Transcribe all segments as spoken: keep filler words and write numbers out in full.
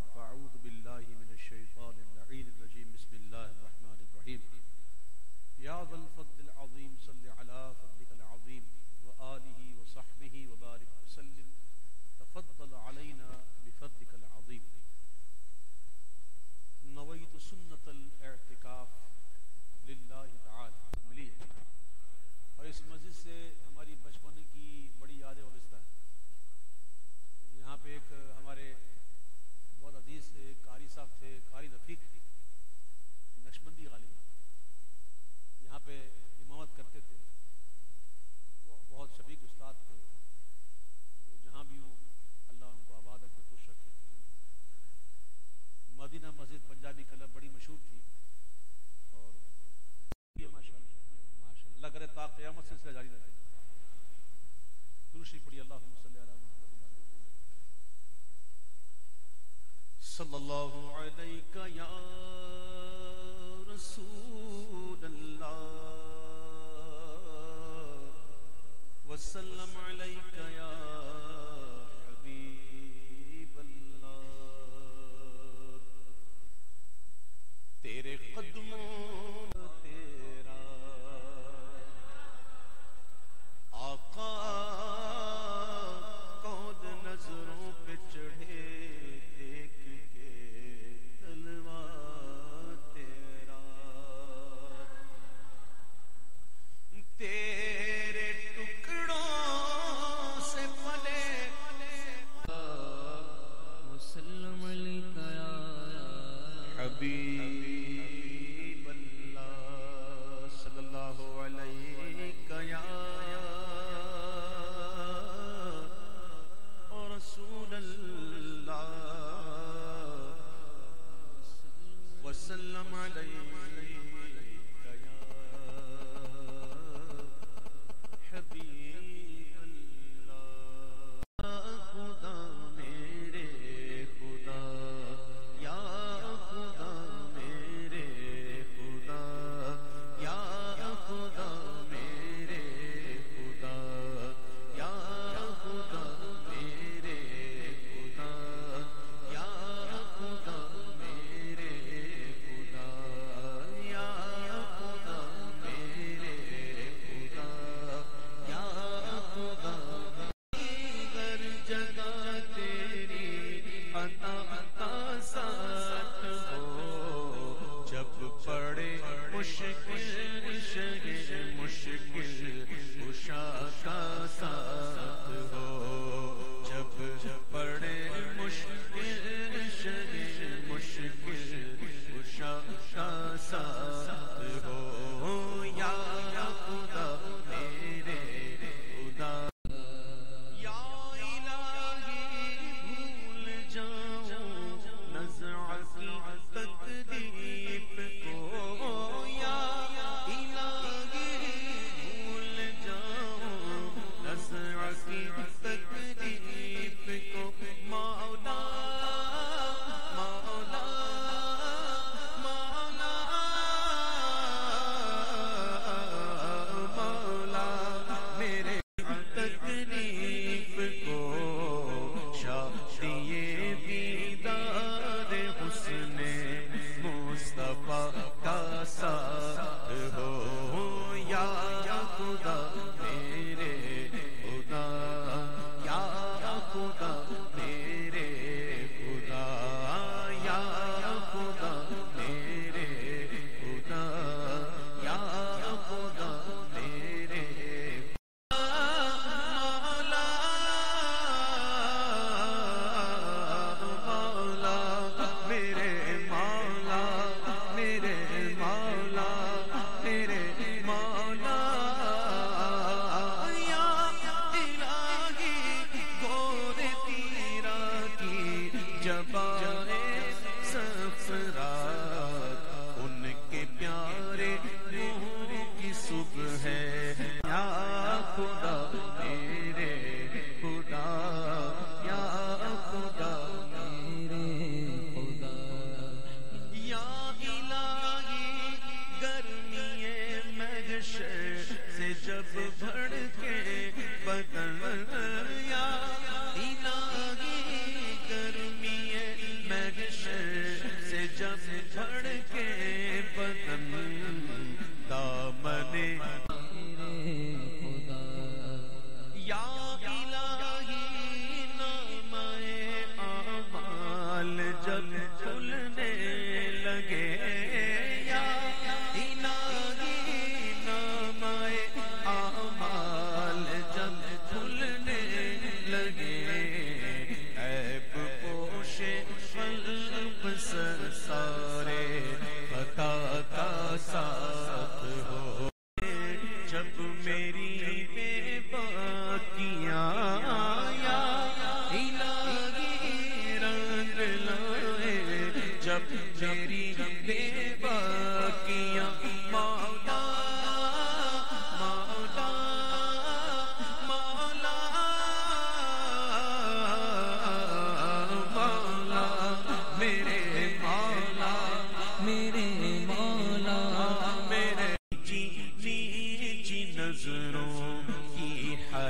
بعد فاعوذ باللہ من الشیطان اللعین الرجیم بسم اللہ الرحمن الرحیم یا ذا الفضل العظیم صل علی فضلک العظیم وآلہ وصحبہ وبارک وسلم تفضل علینا بفضلک العظیم نویت سنت الاعتکاف للہ تعالی ملی ہے اور اس مسجد سے ہماری بچپن کی بڑی یادیں وابستہ ہیں. یہاں پہ ایک ہمارے بہت عزیز قاری صاحب تھے, قاری رفیق نقشبندی غالب. یہاں پہ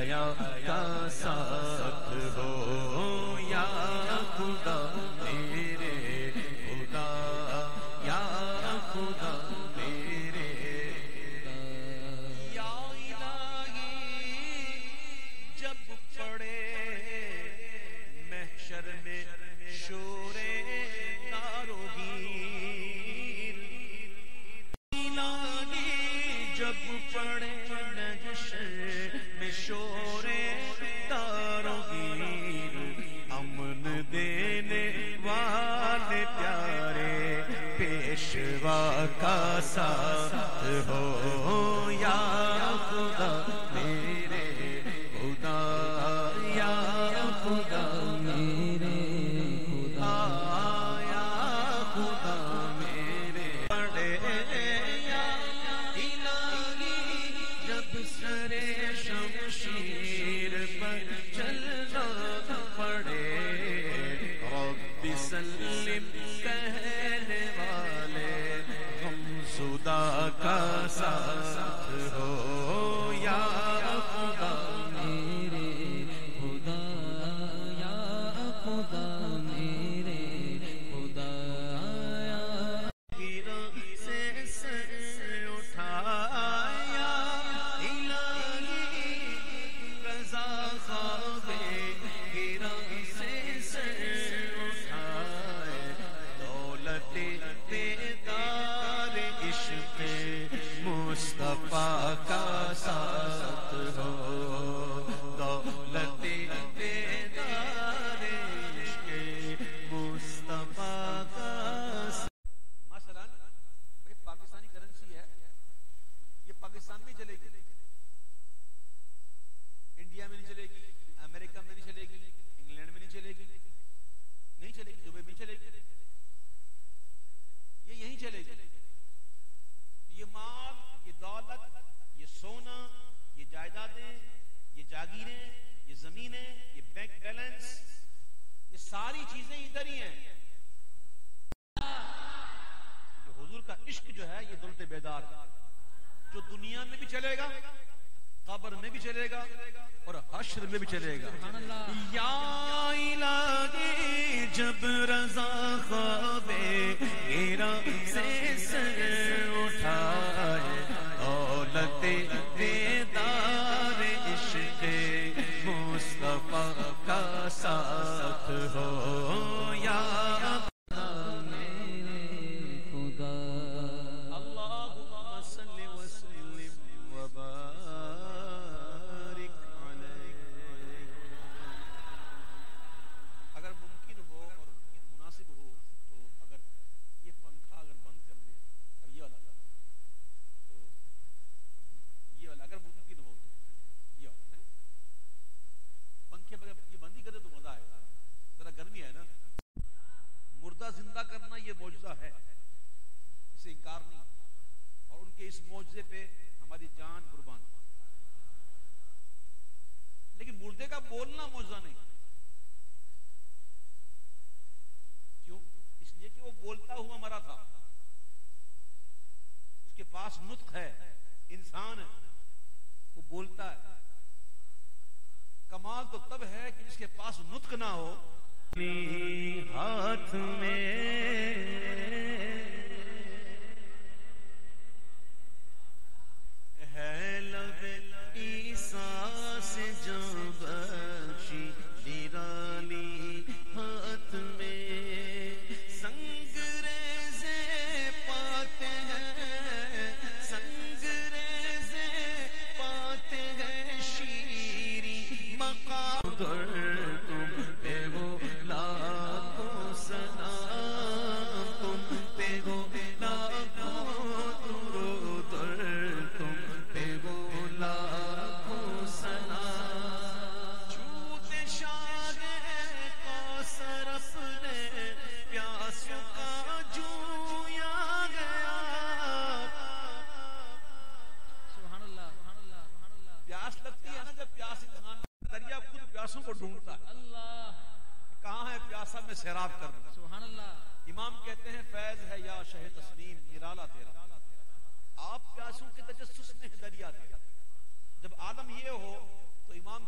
حیا کا ساتھ ہو یا خدا میرے خدا یا خدا میرے یا الہی جب پڑے محشر میں شور داروگیر الہی جب پڑے محشر میں شور داروگیر امن دینے والے پیارے پیشوا کا ساتھ ہو یا خدا میرے خدا یا خدا میرے خدا یا خدا میرے پڑے یا الہی جب سر شمشیر پر چلنا پڑے رب سلم کہنے والے ہم خدا کا ساتھ ہو یا خدا میرے خدا یا خدا میرے خدا گرا سے سر اٹھایا الہی رضا خواب گرا سے سر اٹھائے دولت بیدار عشق مصطفیٰ کا ساتھ ہو دولت بیدار عشق مصطفیٰ کا ساتھ مثلا بھئی پاکستانی کرنسی ہے یہ پاکستان میں چلے گی انڈیا میں نہیں چلے گی امریکہ میں نہیں چلے گی انگلینڈ میں نہیں چلے گی نہیں چلے گی دبئی میں چلے گی یہ یہیں چلے گی یہ مال یہ دولت یہ سونا یہ جائیدادیں یہ جاگیریں یہ زمینیں یہ بینک بیلنس یہ ساری چیزیں ادھر ہی ہیں یہ حضور کا عشق جو ہے یہ دولت بیدار جو دنیا میں بھی چلے گا قبر میں بھی چلے گا اور حشر میں بھی چلے گا یا الہی جب رضا خواب گرا سے سر اٹھائے دولت بیدار عشق مصطفیٰ کا ساتھ ہو یا خدا اللہم صلی وسلم وبارک علیہ اگر ممکن ہو اور مناسب ہو تو اگر یہ پنکھا اگر بند کر دیں اب یہ والا تو یہ والا اگر ممکن ہو تو یہ والا پنکھے بغیر یہ بند ہی کر دے تو مزہ آئے گا ذرا گرمی ہے نا مردہ زندہ کرنا یہ معجزہ ہے اسے انکار نہیں اور ان کے اس معجزے پہ ہماری جان قربان لیکن مردے کا بولنا معجزہ نہیں کیوں اس لیے کہ وہ بولتا ہوا مرا تھا اس کے پاس نطق ہے انسان ہے وہ بولتا ہے کمال تو تب ہے کہ جس کے پاس نطق نہ ہو ہاتھ میں ہے لب عیسیٰ سے جو بخشی نرالی ہاتھ میں سنگ ریزے پاتے ہیں سنگ ریزے پاتے ہیں شیری مقام تم پہ وہ لاکھوں سلام تم پہ وہ لاکھوں درود تم پہ وہ لاکھوں سلام جھوٹ شاہ کوثر اپنے پیاسوں کا جویا گیا سبحان اللہ سبحان اللہ سبحان اللہ پیاس لگتی ہے نا جب پیاس انسان دریا خود پیاسوں کو ڈھونڈتا ہے اللہ کہاں ہے پیاسا میں سیراب کر دوں سبحان اللہ امام کہتے ہیں فیض ہے یا شہ تسلیم نرالا تیرا آپ پیاسوں کے تجسس میں ہے دریا تیرا جب عالم یہ ہو تو امام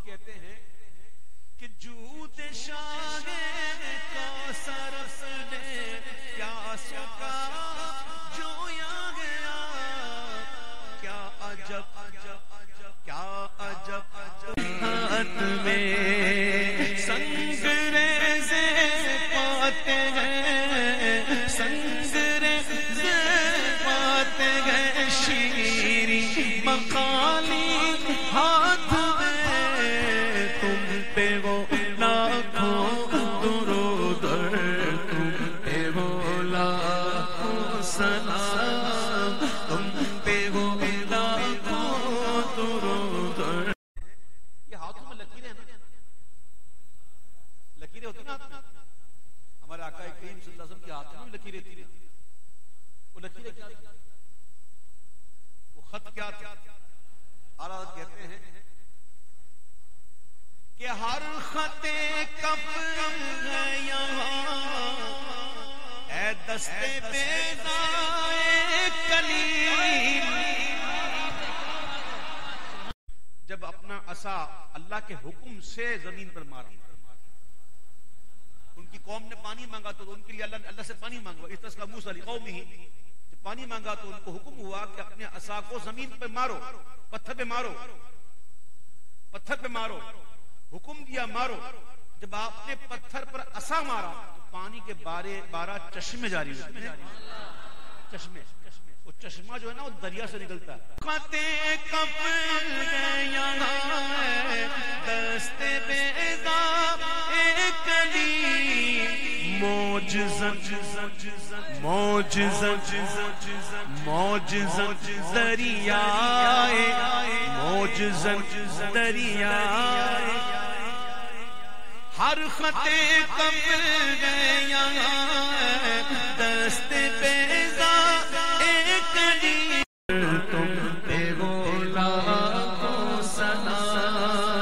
ہاتھ میں سنگریزے پاتے ہیں سنگریزے پاتے ہیں شیریں مقالی ہاتھ میں تم پہ وہ لاکھوں درود تم پہ وہ لاکھوں سلام تم پہ وہ لاکھوں درود. یہ ہاتھوں میں لکیریں ہیں نا, لکیریں ہوتی نا ہمارے آقا کریم صلی اللہ علیہ وسلم کے ہاتھوں میں لکیریں تھی. وہ لکیریں کیا تھی, وہ خط کیا تھا؟ اعلیٰ حضرت کہتے ہیں کہ ہر خط کف ہے یہاں اے دستے بیضائے کلیم. جب اپنا عصا اللہ کے حکم سے زمین پر مارا, ان کی قوم نے پانی مانگا تو ان کے لیے اللہ اللہ سے پانی مانگا. استسقى موسیٰ لقومہ, جب پانی مانگا تو ان کو حکم ہوا کہ اپنے عصا کو زمین پہ مارو, پتھر پہ مارو, پتھر پہ مارو. حکم دیا مارو. جب آپ نے پتھر پر عصا مارا تو پانی کے بارے بارہ چشمے جاری ہوئے. چشمے, وہ چشمہ جو ہے نا وہ دریا سے نکلتا ہے. خطے کف ہے یہاں دستے بیضا ایک کلیم معجزہ معجزہ معجزہ دریائے معجزہ دریائے ہر خطے کف ہے یہاں دستے بیضا ایک کلیم تم پہ وہ لاکھوں سلام.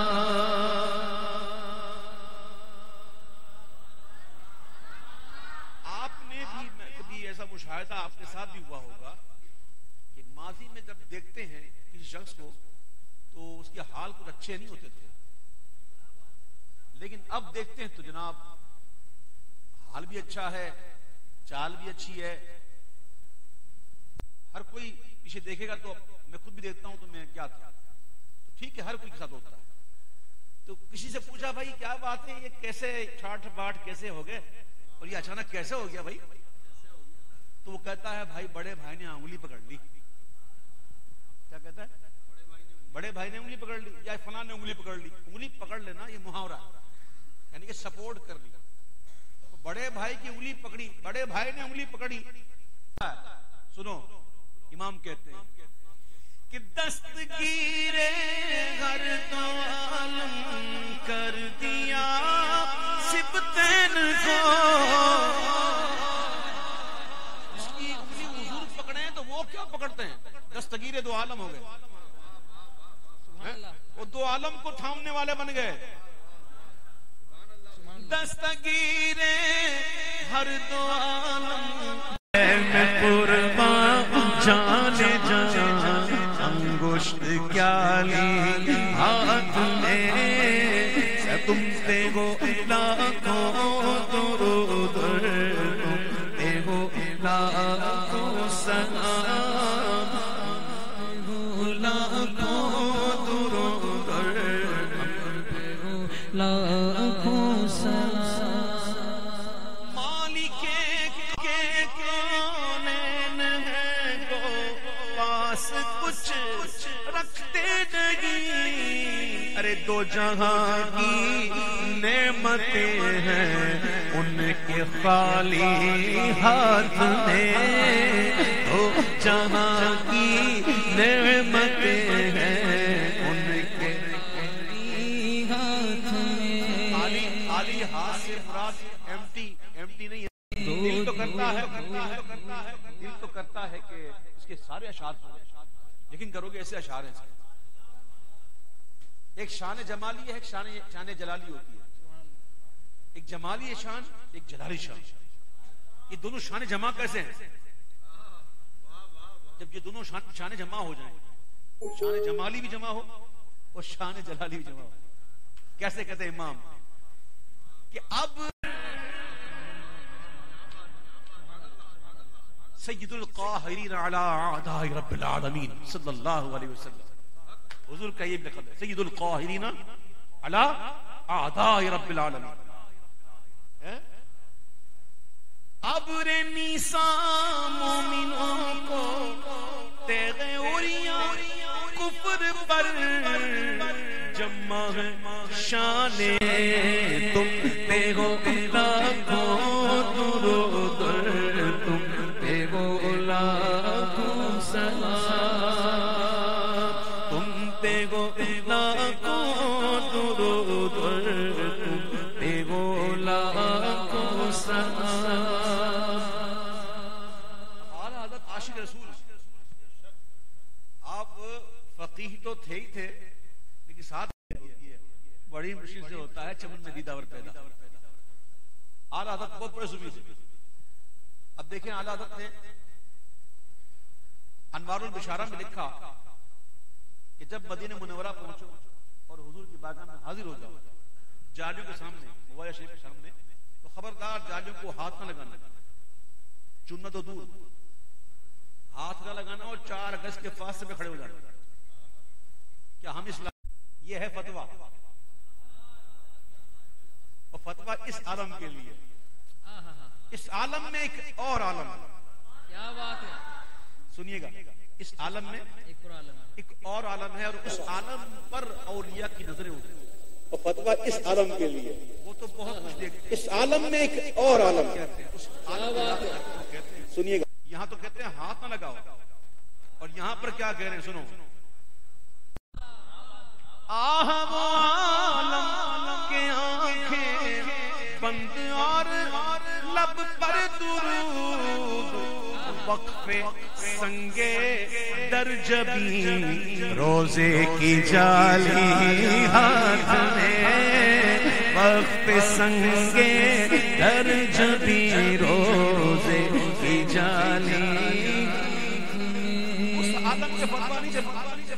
آپ نے بھی کبھی ایسا مشاہدہ آپ کے ساتھ بھی ہوا ہوگا کہ ماضی میں جب دیکھتے ہیں کسی شخص کو تو اس کے حال کچھ اچھے نہیں ہوتے تھے, لیکن اب دیکھتے ہیں تو جناب حال بھی اچھا ہے, چال بھی اچھی ہے. ہر کوئی پیچھے دیکھے گا تو میں خود بھی دیکھتا ہوں تو میں کیا تھا, تو ٹھیک ہے ہر کوئی کے ساتھ ہوتا ہے. تو کسی سے پوچھا بھائی کیا بات ہے, یہ کیسے ٹھاٹ باٹ کیسے ہو گئے اور یہ اچانک کیسے ہو گیا بھائی؟ تو وہ کہتا ہے بھائی بڑے بھائی نے انگلی پکڑ لی. کیا کہتا ہے؟ بڑے بھائی نے انگلی پکڑ لی یا فلاں نے انگلی پکڑ لی. انگلی پکڑ لینا یہ محاورہ یعنی کہ سپورٹ کر لی. بڑے بھائی کی انگلی پکڑی, بڑے بھائی نے انگلی پکڑی. سنو امام کہتے ہیں کہ دستگیر ہر دو عالم کر دیا سبتین کو. اس کی انگلی حضور پکڑے تو وہ کیا پکڑتے ہیں, دستگیر دو عالم ہو گئے, وہ دو عالم کو تھامنے والے بن گئے. دستگیر ہر دو عالم میں قربان جانے جان انگشت کیا لی ہاتھ میں تم پہ وہ لاکھوں درود تم پہ وہ لاکھوں سلام لاکھوں درود لاکھوں سلام. مالک کے کونین ہے کو پاس کچھ رکھتے نہیں. ارے دو جہاں کی نعمتیں ہیں ان کے خالی ہاتھ میں. دو جہاں کی نعمتیں ہیں ان کے خالی ہاتھ میں. خالی ہاتھ سے مراد ایمٹی ایمٹی نہیں ہے. دل تو کرتا ہے دل تو کرتا ہے کہ اس کے سارے اشعار ہوں, لیکن کرو گے ایسے اشعار ہیں. ایک شان جمالی ہے, ایک شان شان جلالی ہوتی ہے. ایک جمالی شان, ایک جلالی شان. یہ دونوں شان جمع کیسے ہیں؟ جب یہ دونوں شان شان جمع ہو جائیں, شان جمالی بھی جمع ہو اور شان جلالی بھی جمع ہو. کیسے کہتے ہیں امام کہ اب سید القاہرین علی اعداء رب العالمین صلی اللہ علیہ وسلم, حضور کا یہ لقب ہے سید القاہرین علی اعداء رب العالمین. ابر نیسان مومنوں کو تیغ اوریاں کفر پر جمع ہے شان تم پہ ہو لاکھوں درود تم پہ ہو لاکھوں سلام تم پہ ہو لاکھوں درود تم پہ ہو لاکھوں سلام. عاشق رسول آپ فقیہ تو تھے ہی تھے لیکن ساتھ بڑی مشکل سے ہوتا ہے چمن میں دیدہ ور پیدا. اعلیٰ حضرت بہت بڑے صوفی تھے. اب دیکھیں اعلیٰ حضرت نے انوار البشارہ میں لکھا کہ جب مدینہ منورہ پہنچو اور حضور کی بارگاہ میں حاضر ہو جاؤ جالیوں کے سامنے مبارک شریف کے سامنے تو خبردار جالیوں کو ہاتھ نہ لگانا, چننا تو دور, ہاتھ نہ لگانا اور چار گز کے فاصلے میں کھڑے ہو جانا. کیا ہم اسلام یہ ہے فتویٰ, اور فتویٰ اس عالم کے لیے. اس عالم میں ایک اور عالم ہے. کیا بات ہے, سنیے گا, اس عالم میں ایک اور عالم ہے, ایک اور عالم ہے اور اس عالم پر اولیاء کی نظریں ہوتی ہیں. اور فتویٰ اس عالم کے لیے وہ تو بہت کچھ دیکھتے ہیں. اس عالم میں ایک اور عالم کہتے ہیں. اس عالم کہتے ہیں. سنیے گا, یہاں تو کہتے ہیں ہاتھ نہ لگاؤ, اور یہاں پر کیا کہہ رہے ہیں سنو. آہ وہ عالم کے آنکھیں بند اور لب پر درود وقفے سنگے در جبیں روزے کی جالی ہاتھ میں وقفے سنگے در جبیں روزے کی جالی. اس عالم کے فتویٰ نہیں جب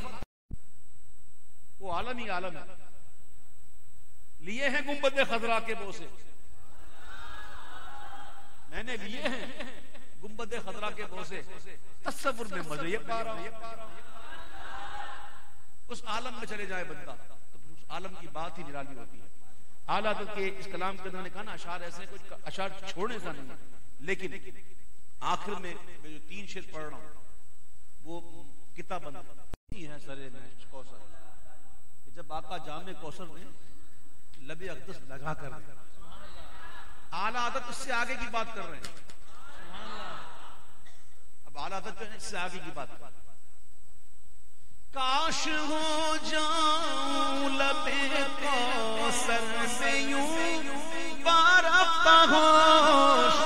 وہ عالم ہی عالم ہے. لیے ہیں گنبد خضرا کے بوسے, میں نے لیے ہیں گنبد خضرا کے بوسے, تصور میں مزے یہ پا رہا ہوں. اس عالم میں چلے جائے بندہ تو اس عالم کی بات ہی نرالی ہوتی ہے. اعلیٰ حضرت کے اس کلام کے اندر نے کہا نا اشعار ایسے کچھ اشعار چھوڑنے سے نہیں, لیکن آخر میں میں جو تین شعر پڑھ رہا ہوں وہ کتاب بند ہے سرے میں کوثر. جب آقا جام کوثر نے لب اقدس لگا کر اعلیٰ حضرت اس سے آگے کی بات کر رہے ہیں. اب اعلیٰ حضرت جو ہے اس سے آگے کی بات کر رہے ہیں. کاش ہو جاؤں لب کوثر سے یوں بارفتا ہوش.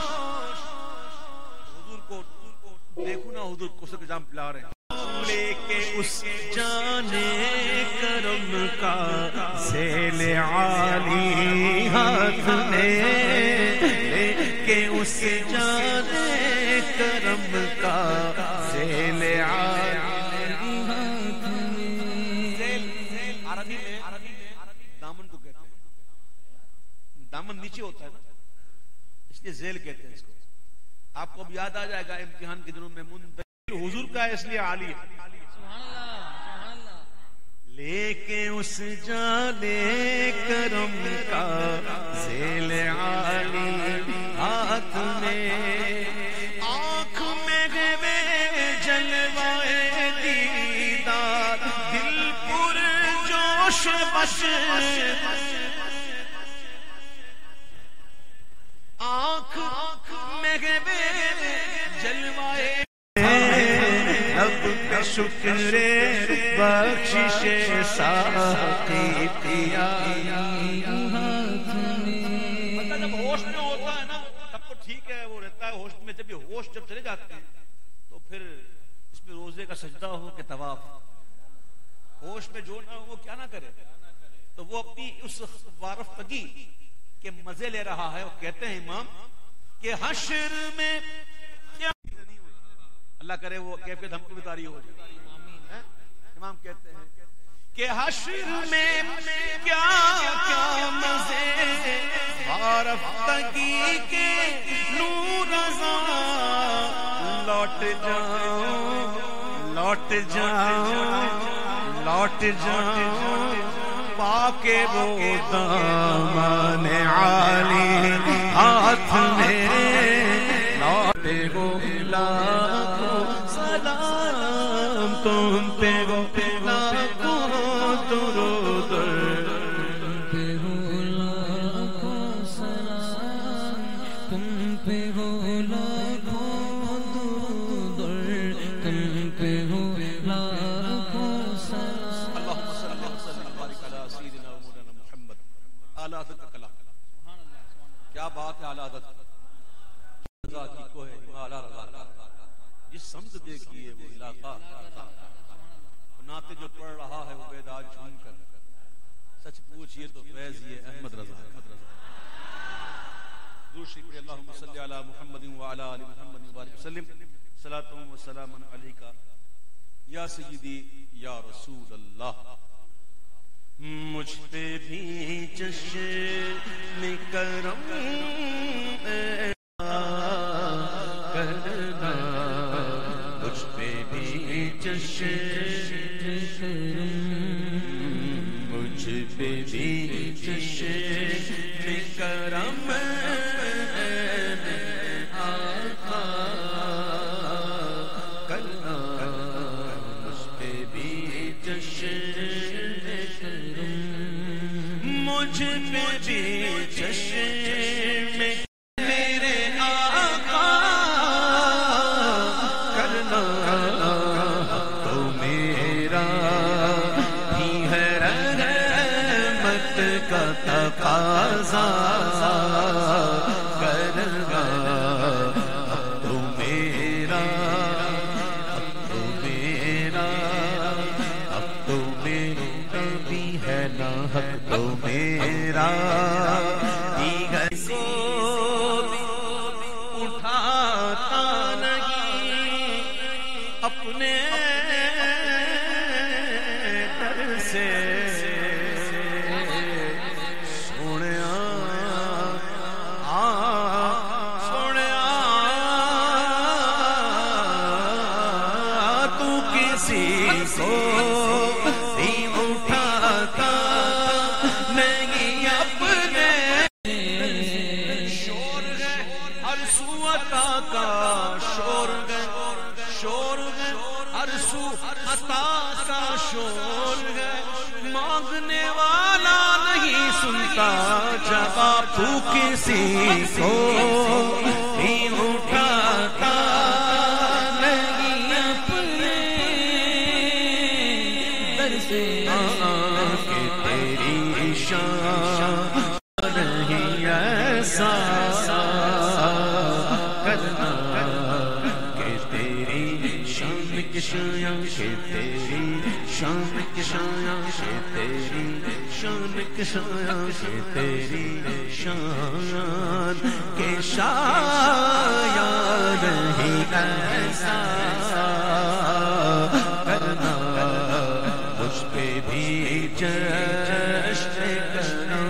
حضور کو دیکھو نا, حضور کوثر کے جام پلا رہے ہیں. لے کے اس جانے کرم کا سیل عالی ہاتھ میں, لے کے اس جانے کرم کا سیل عالی ہاتھ میں. عربی میں دامن کو کہتے ہیں, دامن نیچے ہوتا ہے نا اس لیے ذیل کہتے ہیں اس کو. آپ کو اب یاد آ جائے گا امتحان کے دنوں میں منتظر حضور کا ہے اس لیے عالی ہے. سبحان اللہ, سبحان اللہ. لے کے اس جانے کرم کا ذیل عالی ہاتھ میں, آنکھ میں ہے جلوائے دیدار دل پر جوش بش, آنکھ میں ہے جلوائے اب پہ شکر بخشش ساقی پیا. بندہ جب ہوش میں ہوتا ہے نا تب تو ٹھیک ہے, وہ رہتا ہے ہوش میں. جب یہ ہوش جب چلے جاتے ہیں تو پھر اس میں روزے کا سجدہ ہو کہ طواف, ہوش میں جو نہ ہو وہ کیا نہ کرے. تو وہ اپنی اس وارفتگی کے مزے لے رہا ہے. وہ کہتے ہیں امام کہ حشر میں اللہ کرے وہ کیفیت ہم کو بھی طاری ہو جائے. امام کہتے ہیں کہ حشر میں کیا کیا مزے وارفتگی کے نور رضا, لوٹ جاؤں لوٹ جاؤں لوٹ جاؤں پاکے وہ دامن عالی ہاتھ میں لوٹے گو لاکھوں سلام تم پہ گو لاکھوں درود کیا بات ہے اعلیٰ حضرت رضا کی کوہ اعلیٰ رضا جس سمت دیکھیے وہ علاقہ نعتیں جو پڑھ رہا ہے وہ بیدار جھوم کر سچ پوچھئے تو فیض یہ احمد رضا دوسری پڑھے اللہم صلی علی محمد وعلی آل محمد وبارک وسلم صلاۃ و سلام علیکہ یا سیدی یا رسول اللہ مجھ پہ بھی چشم کرم کرنا مجھ پہ بھی چشم مجھ پہ بھی چشم کرم آقا کرنا مجھ پہ بھی چشم مجھ پہ بھی چشم میرے آقا کرنا تو میرا بھی ہے رحمت کا تقاضا کرنا تو میرا اب تو میرا اب تو میرا بھی ہے نا حق تو میرا دیگر کو اٹھاتا نہیں اپنے در سے سوڑیا سوڑیا تو کسی کو مانگنے والا نہیں سنتا جواب تو کسی کو بھی اٹھاتا نہیں اپنے در سے کہ تیری شان نہیں ایسا کرنا کہ تیری شان کی شان کہ تیری شان کی شان کہ تیری شان کی شان کہ تیری شان کے شاید نہیں ایسا کرنا مجھ پہ بھی جشن کرنا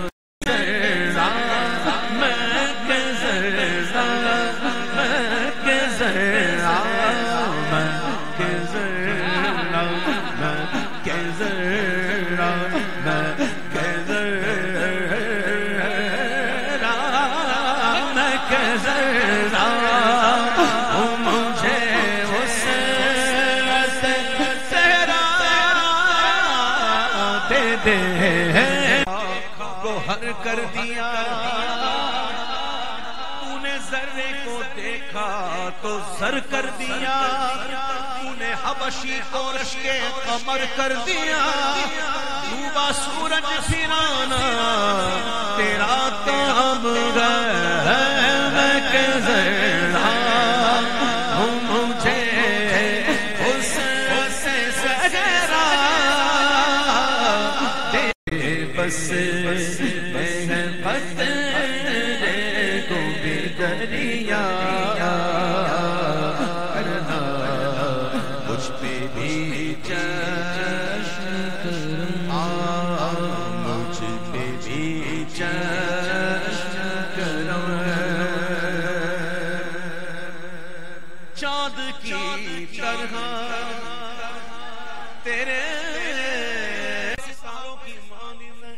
میں کہ ذرا میں کہ ذرا میں کہ ذرا میں کہ ذرا میں کہ ذرا میں کہ ذرا مجھے اس تیرا دے دے گوہر کر دیا تو نے ذرے کو دیکھا تو زر کر دیا تو نے حبشی کو رشک قمر کر دیا ڈوبا سورج پھرانا تیرا کام ہے میں کہ ذرا ہوں مجھے اس سے سجرا دے بس میں قطرے کو بھی دریا کرنا مجھ پہ بھی جشن کرنا مجھ پہ بھی جشن کرنا چاند کی طرح تیرے ستاروں کی مانند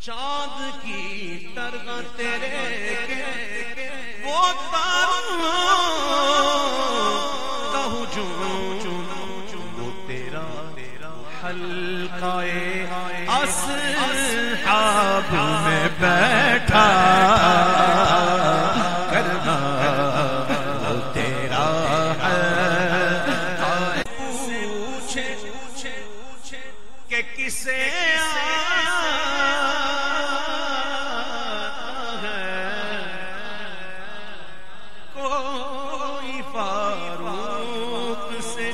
چاند کی طرح تیرے وہ تاروں کا ہجوم وہ تیرا حلقہ اصحاب میں بیٹھا کرنا وہ تیرا پوچھے کہ کسے کوئی فاروق سے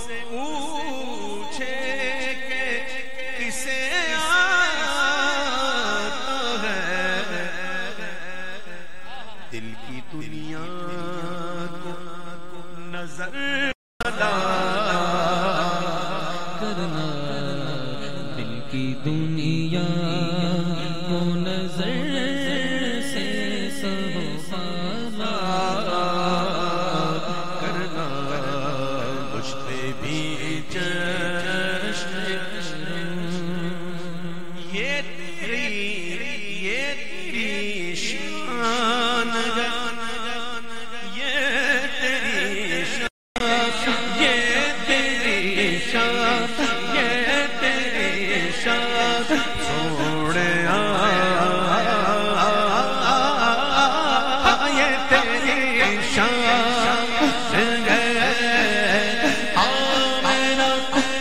پوچھے کہ کسے آتا ہے دل کی دنیا کو نظر کرنا دل کی دنیا کو نظر سے سنبھالا کرنا مجھ پہ بھی جشن یہ تیری یہ تیری شان ہے یہ تیری شان یہ تیری شان یہ تیری شان سوڑے یہ تیری شان ہے آمینہ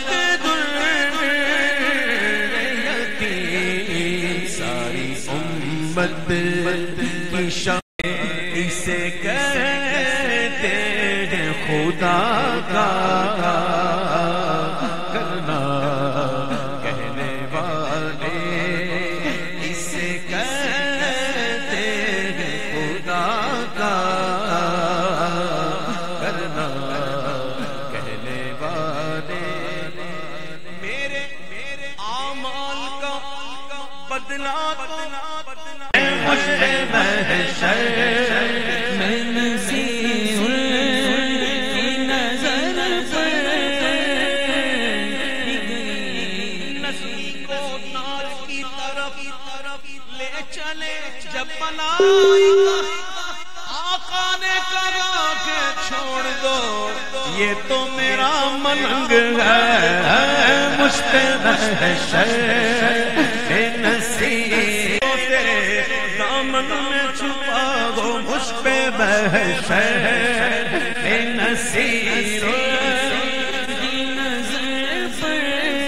دریتی ساری امت کی شان اسے کہتے ہیں خدا کا کرنا کہنے والے اسے کہتے ہیں خدا کا کرنا کہنے والے میرے میرے اعمال کا بدلہ مجھ سے محشر میں نصیب کی نظر پر نصیب کو نار کی طرف لے چلے جب ملائکہ آقا نے کہا کہ چھوڑ دو یہ تو میرا ملنگ ہے مجھ پہ محشر بے نصیب تیرے دامن میں چھپا دو مجھ پہ محشر بے نصیب کی نظر پر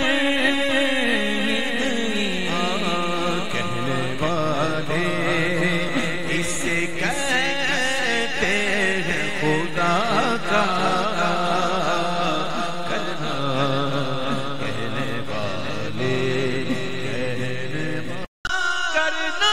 کہنے والے اسے کہتے ہیں خدا کا کرنا کہنے والے کرنا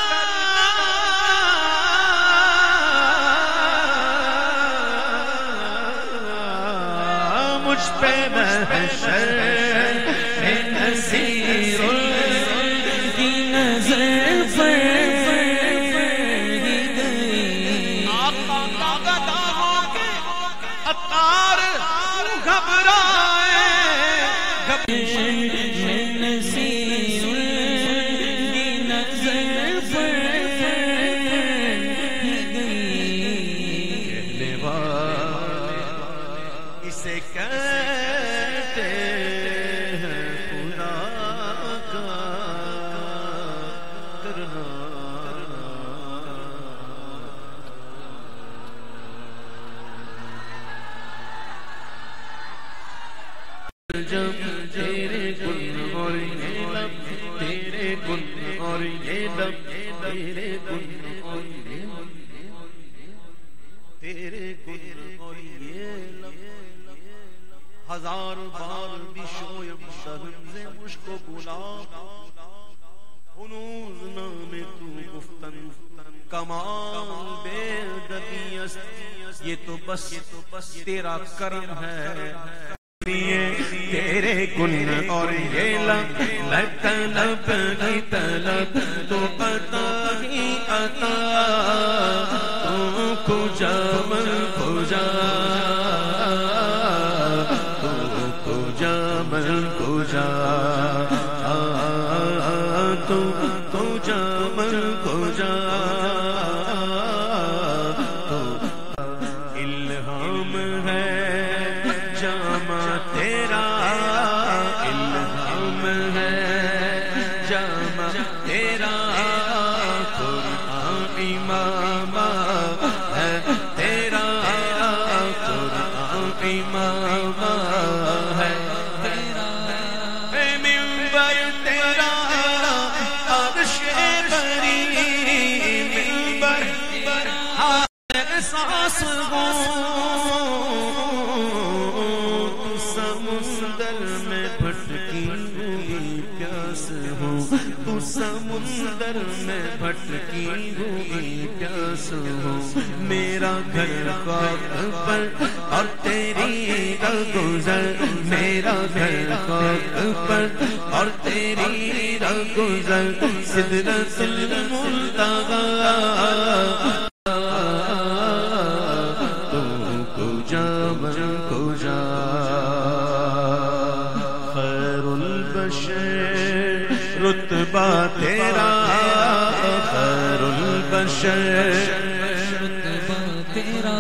مجھ پہ محشر بے نصیب کی نظر پر آقا ناگدہ ہو کے عطار گھبرائے میں نصیب کی نظر پر کہنے والے اسے کہتے ہیں خدا کا کرنا جب تیرے گن اور یہ لب تیرے گن اور یہ لب تیرے گن اور یہ لب تیرے گن اور یہ لب ہزار بار بھی شویم شرم سے مشک و گلاب ہنوز نام تو گفتن کمال بے دبی است یہ تو بس تیرا کرم ہے تیرے گن اور یہ لب طلب کی طلب تو عطا ہی عطا تو کجا من کجا تو کجا من کجا تو تو جا من کو جا تو الہام ہے جامع تیرا الہام ہے جامع تیرا قرآن امام ہے تیرا قرآن امام ہے تیرا اے منبر تیرا عرش بری منبر احساس ہو سمندر میں بھٹکی ہوئی پیاس ہو تو سمندر میں بھٹکی ہوئی پیاس ہو میرا گھر خاک پر اور تیری رگزر میرا گھر خاک پر اور تیری رگزر سدرۃ المنتہی تو کو جا من کو جا خیر البشر رتبہ تیرا خیر البشر رتبہ تیرا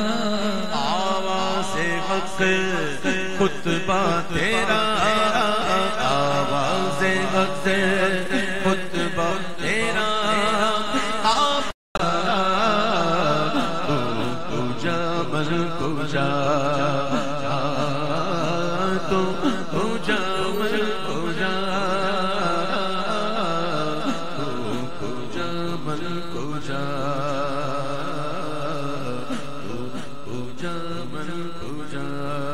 آواز حق خطبہ تیرا آواز حق خطبہ تیرا تو کو جا من کو جا تو کو جا من کو جا تو کو جا من کو جا تو کو جا من کو جا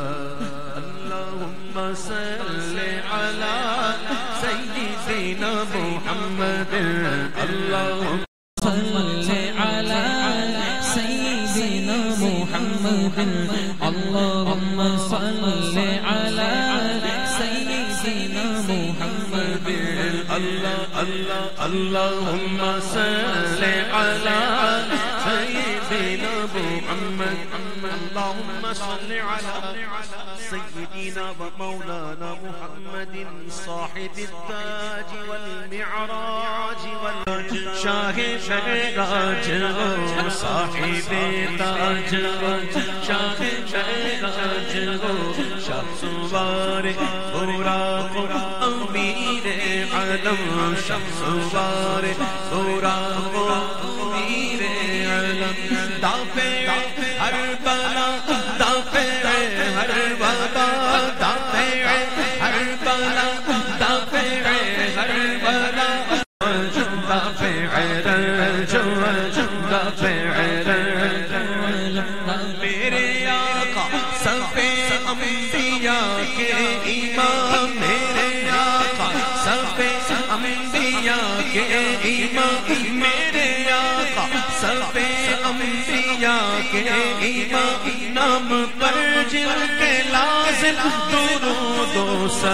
اللہم صلی علی سیدنا محمد اللہم صلی علی سیدنا محمد اللہم صلی علی سیدنا محمد اللہ اللہ اللہم صلی علی سیدنا محمد اللہم صلی علی سیدنا و مولانا محمد صاحب التاج والمعراج والراج شاہ معراج ہو صاحب تاج ہو شاہ معراج ہو شاہ سوار براق امیر عالم شاہ سوار براق امیر عالم دافع ہر بلا دافع ہر وبا دافع ہر بلا دافع ہر بلا دافع رنج دافع رنج میرے آقا صف انبیاء کے امام میرے آقا صف انبیاء کے امام میرے آقا صف انبیاء کے امام نام پر جن کے لازم درود و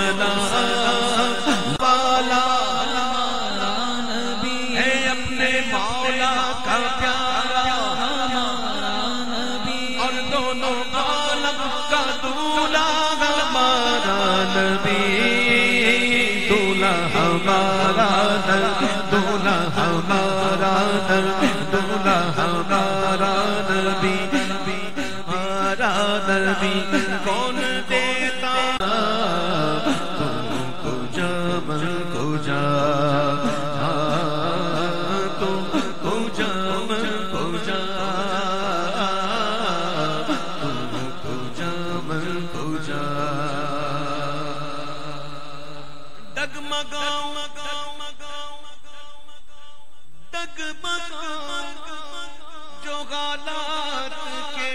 سلام والا ہے اپنے مولا کا پیارا اور دونوں عالم کا دولہا ہمارا نبی دولہا ہمارا دولہا ہمارا دولہا ہمارا نبی ہمارا نبی کون دیتا تم کو جا من کو جا تم کو جا من کو جا تم کو جا من کو جا ڈگمگاؤں ڈگمگاؤں جو حالات کے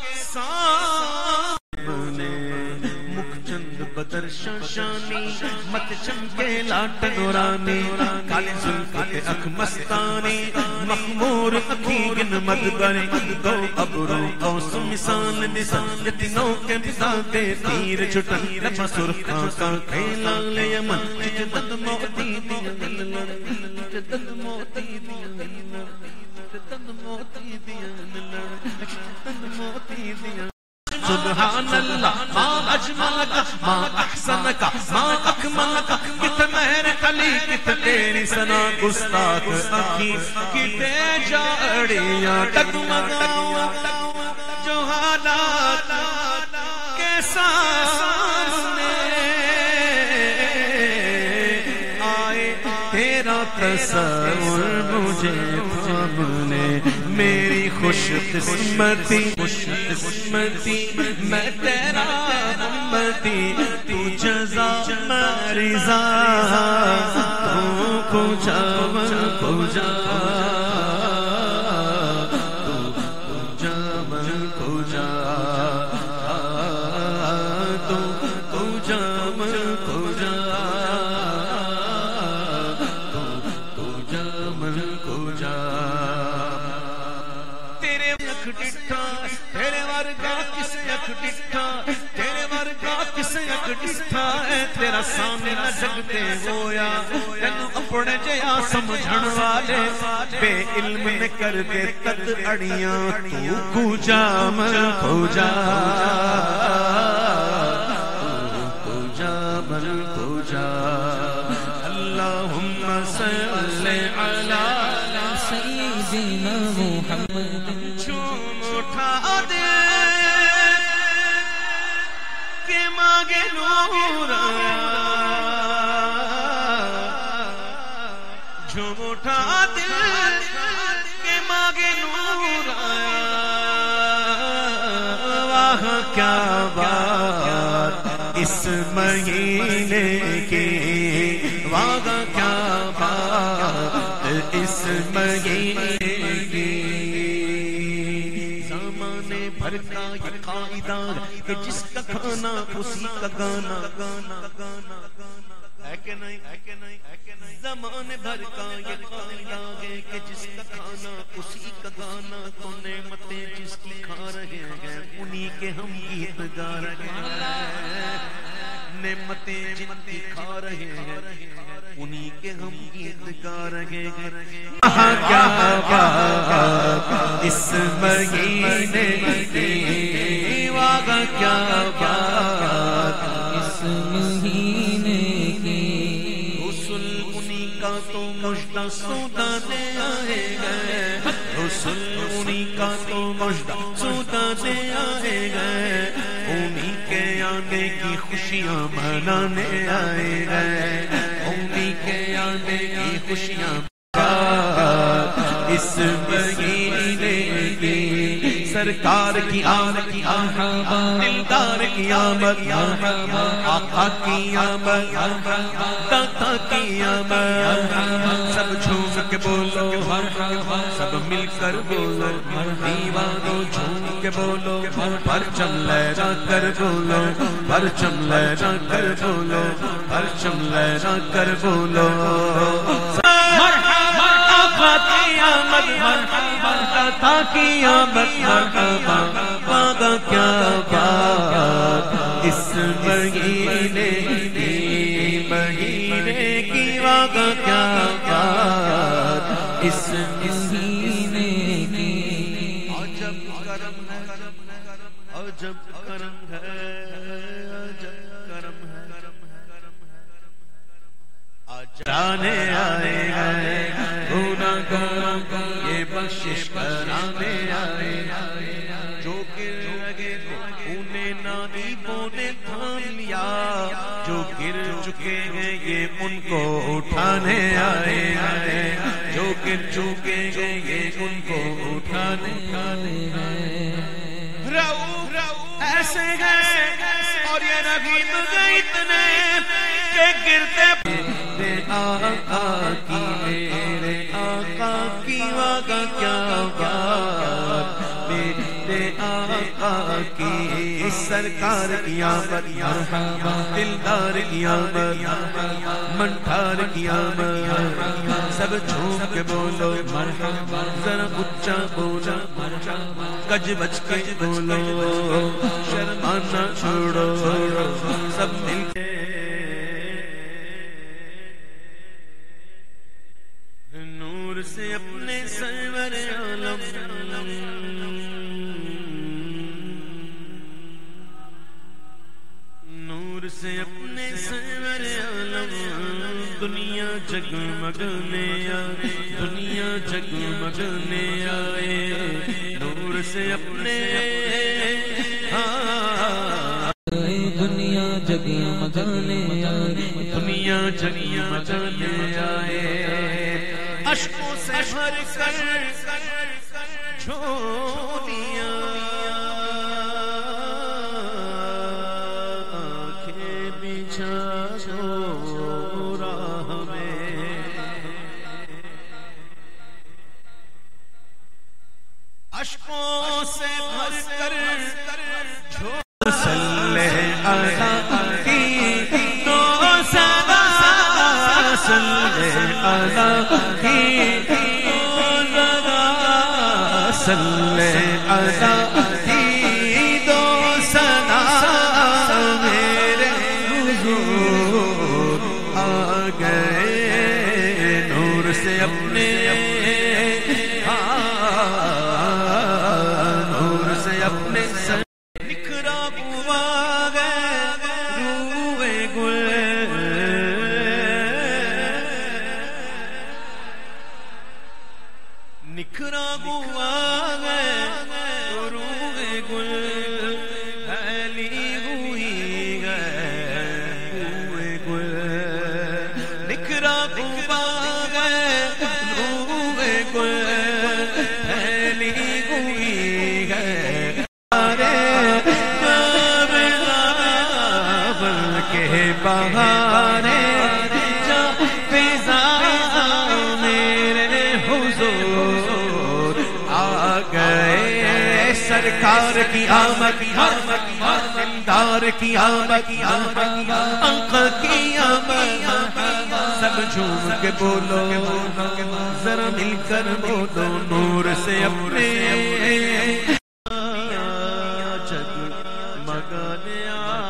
سامنے مکھ چند بدر شاشانی مت چمکے لاٹ نورانی کالی زلف کے اکھ مستانی مخمور اکھیگن مدبری دو ابرو اوس مثال نسان یتنوں کے بزادے تیر چھٹن رب سرخاں کا کھیلا لے یمن جدد موتی دیا نلن جدد موتی دیا نلن جدد موتی دیا نلن جدد موتی دیا سبحان اللہ ما اجملک ما احسنک ما اکملک کت مہر علی کت تیری سنا گستاخ اکھی کتے جاڑیاں ٹگمگاؤں جو حالات کے سامنے آئے تیرا تصور مجھے تھامنے میری خوش قسمتی خوش قسمتی میں تیرا امتی تو جزا میں رضا تو کجا من کجا تو کجا من کجا تو کجا من کجا تیرے ورگا کسے اکھ ڈٹھا تیرے ورگا کسے اکھ ڈٹھا ہے تیرا سامنے نہ جگتے ہویا تینوں اپنے جیا سمجھن والے بے علم نے کر دے تد اڑیاں تو کجا من کجا کجا من کجا اللہم صلی علی سیدنا محمد اٹھا دے کہ مانگے نور جھوم اٹھا دے کہ مانگے نور واہ کیا بات اس مہینے کی واہ کیا بات اس مہینے بھر کا یہ قاعدہ کہ جس کا کھانا اسی کا گانا ہے کہ نہیں زمانے بھر کا یہ قاعدہ ہے کہ جس کا کھانا اسی کا گانا تو نعمتیں جس کی کھا رہے ہیں انہی کے ہم گیت گا رہے ہیں نعمتیں جن کی کھا رہے ہیں انہی کے ہم گیت گا رہے ہیں کیا بات اس مہینے کی واہ کیا بات اس مہینے کی رسول انہی کا تو مجدہ سودانے آئے گئے رسول انہی کا تو مجدہ سودانے آئے گئے انہی کے آنے کی خوشیاں منانے آئے گئے انہی کے آنے کی خوشیاں اس مہینے کی سرکار کی آمد دلدار کی آمد آقا کی آمد داتا کی آمد سب جھوم کے بولو سب مل کر بولو دیوانوں جھوم کے بولو پرچم لہرا کر بولو پرچم لہرا کر بولو پرچم لہرا کر بولو کی آمد مرحبا داتا کی آمد مرحبا واگا کیا بات اس مہینے کی مہینے کی واگا کیا بات اس مہینے کی عجب کرم ہے عجب کرم ہے عجب کرم ہے جانے آئے گئے گناہگاروں کو یہ بخشش کرانے آئے جو گر لگے انہیں نائبوں نے تھام لیا جو گر چکے ہیں یہ ان کو اٹھانے آئے جو گر چکے ہیں یہ ان کو اٹھانے آئے رعوف ایسے گئے اور یہ رغیب گئے اتنے کہ گرتے آقا کی میرے آقا کی واگا کیا بات میرے آقا کی سرکار کی آمد دلدار کی آمد منٹھار کی آمد سب جھوم کے بولو ذرا اچھا بولو گج بج کے بولو شرمانا چھوڑو سب مل کے سے اپنے سرور عالم دنیا جگمگانے آئے دنیا جگمگانے آئے نور سے اپنے دنیا جگمگانے آئے دنیا جگمگانے آئے اشکوں سے بھر کر جھولیاں آنکھیں بچھا دو راہ میں اشکوں سے بھر کر صلی علی تو سدا صلی علی صلی علی دو سنا میرے حضور آ گئے نور سے اپنے نور سے اپنے سر نکھرا ہوا گئے روئے گل نکھرا ہوا گئے روئے گل پھیلی ہوئی گئے روئے گل نکھرا ہوا گئے روئے گل پھیلی ہوئی گئے بہارے جا فضا میرے حضور آ گئے سرکار کی آمد دار کی آمد آقا کی آمد سب جھوم کے بولو ذرا مل کر بولو نور سے اپنے جگمگانے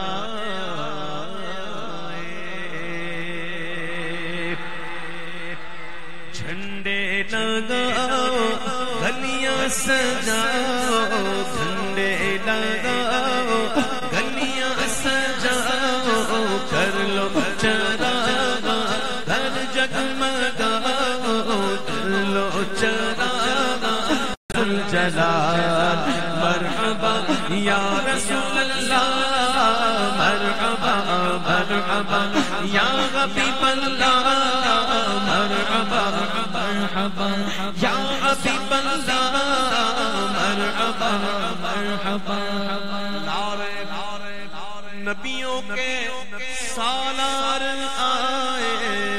جھنڈے لگاؤ گلیاں سجاؤ جھنڈے لگاؤ گلیاں سجاؤ کر لو چراغ گھر جگمگاؤ کر لو چراغ الجلال مرحبا یا رسول اللہ مرحبا مرحبا یا حبیب اللہ مرحبا مرحبا یا حبیب اللہ مرحبا مرحبا نبیوں کے سالار آئے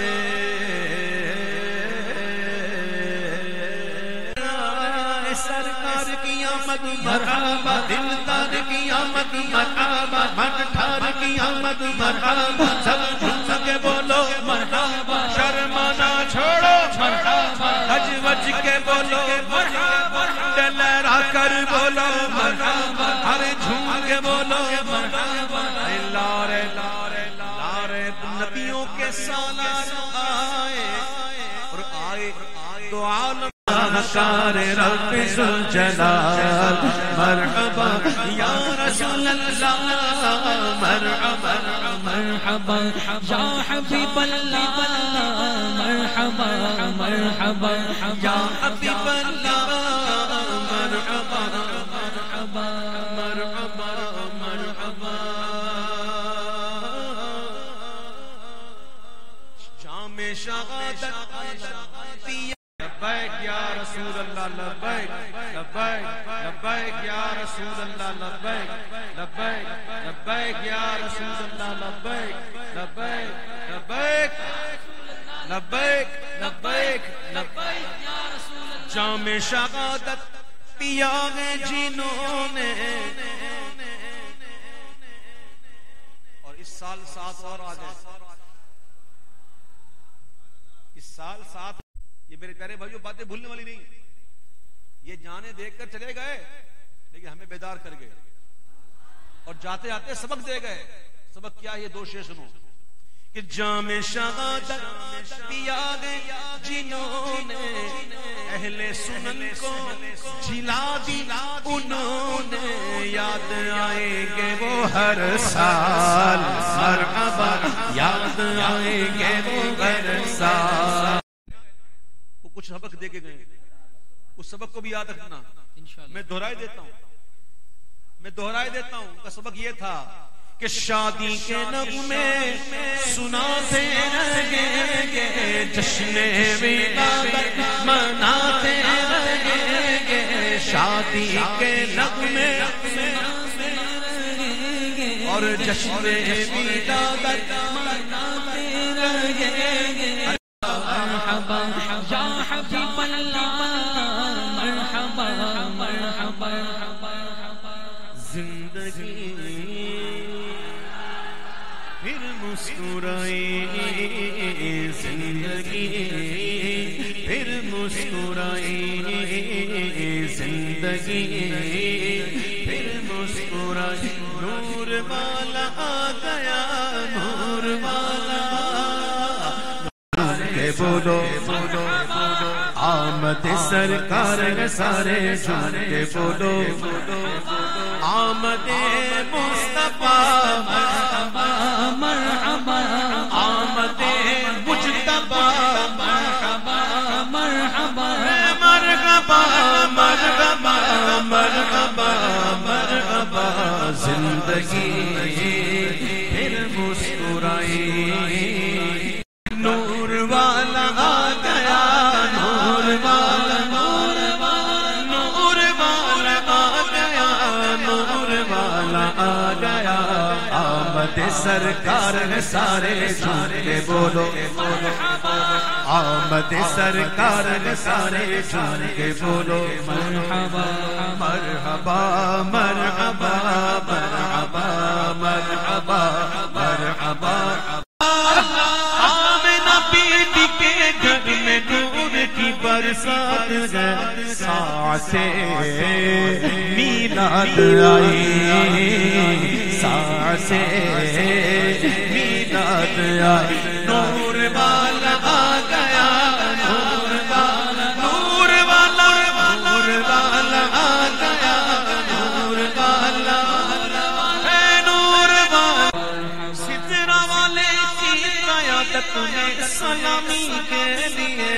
سرکار کی آمد مرحبا دلدار کی آمد مرحبا بھٹھار کی آمد مرحبا سب جھوم کے بولو مرحبا شرمانا چھوڑو مرحبا حج وج کے بولو مرحبا ڈلرا کر بولو مرحبا ہر جھوم کے بولو مرحبا لارے لارے لارے نبیوں کے سالار آئے اور آئے تو عالم کار رب ذوالجلال مرحبا یا رسول اللہ مرحبا مرحبا یا حبیب اللہ مرحبا مرحبا یا حبیب اللہ مرحبا مرحبا مرحبا مرحبا شام شہادت لبیک یا رسول اللہ لبیک لبیک لبیک یا رسول اللہ لبیک لبیک لبیک یا رسول اللہ لبیک لبیک لبیک لبیک لبیک لبیک یا رسول اللہ جام شہادت پیا گے جنہوں نے اور اس سال سات اور آ جائے اس سال سات یہ میرے پیارے بھائیوں باتیں بھولنے والی نہیں یہ جانے دیکھ کر چلے گئے لیکن ہمیں بیدار کر گئے اور جاتے آتے سبق دے گئے سبق کیا یہ دو شعر سنو کہ جام شہادت پیا گے جنہوں نے اہل سنن کو جھلا دی انہوں نے، یاد آئیں گے وہ ہر سال مرحبا، یاد آئیں گے وہ ہر سال. وہ کچھ سبق دے کے گئے، اس سبق کو بھی یاد رکھنا. میں دہرائے دیتا ہوں میں دہرائے دیتا ہوں ان کا سبق یہ تھا کہ شادی کے نغمے سناتے رہیں گے، جشن ولادت مناتے رہیں گے. شادی کے نغمے اور جشن ولادت مناتے رہیں گے. مرحبا یا حبیب اللہ، مرحبا مرحبا. زندگی پھر مسکرائی، زندگی پھر مسکرائی، زندگی پھر مسکرائی. نور والا آ گیا، نور والا کے بولو بولو آمد سرکار سارے جان کے بولو بولو آمد مصطفیٰ مرحبا مرحبا، آمد مجتبی مرحبا مرحبا مرحبا مرحبا مرحبا مرحبا. زندگی پھر مسکرائی، نور والا آ گیا، نور والا نور والا نور والا آ گیا، نور والا آ گیا. آمد سرکار سارے جان کے بولو بولو آمد سرکار سارے جان کے بولو مرحبا مرحبا مرحبا مرحبا مرحبا مرحبا. بیٹی کے گھر میں نور کی برسات ہے، ساعتِ میلاد آئی، ساعتِ میلاد آئی. نور والا آ گیا، نور والا نور والا نور والا آ گیا، نور والا اے نور والا. سترہ والے کی قیادت میں سلامی کے لیے،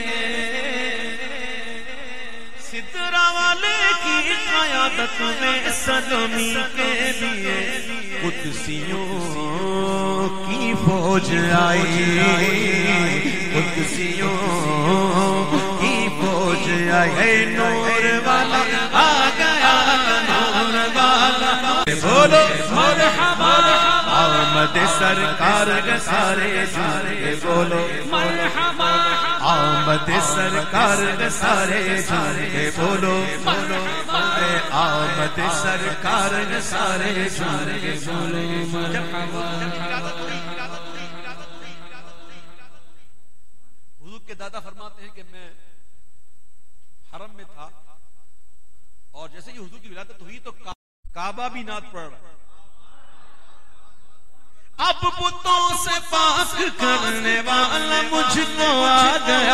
سترہ والے کی قیادت میں سلامی کے لیے قدسیوں کی فوج آئی، قدسیوں کی فوج آئی. نور والا آ گیا، نور والا بولو مرحبا. آمد سرکار سارے جان کے بولو مرحبا، آمد سرکار سارے جان کے بولو بولو آمد سرکار سارے جان کے بولو مرحبا. حضور کے دادا فرماتے ہیں کہ میں حرم میں تھا اور جیسے ہی حضور کی ولادت ہوئی تو کعبہ بھی نعت پڑھ رہا. اب بتوں سے پاک کرنے والا مجھ کو آ گیا،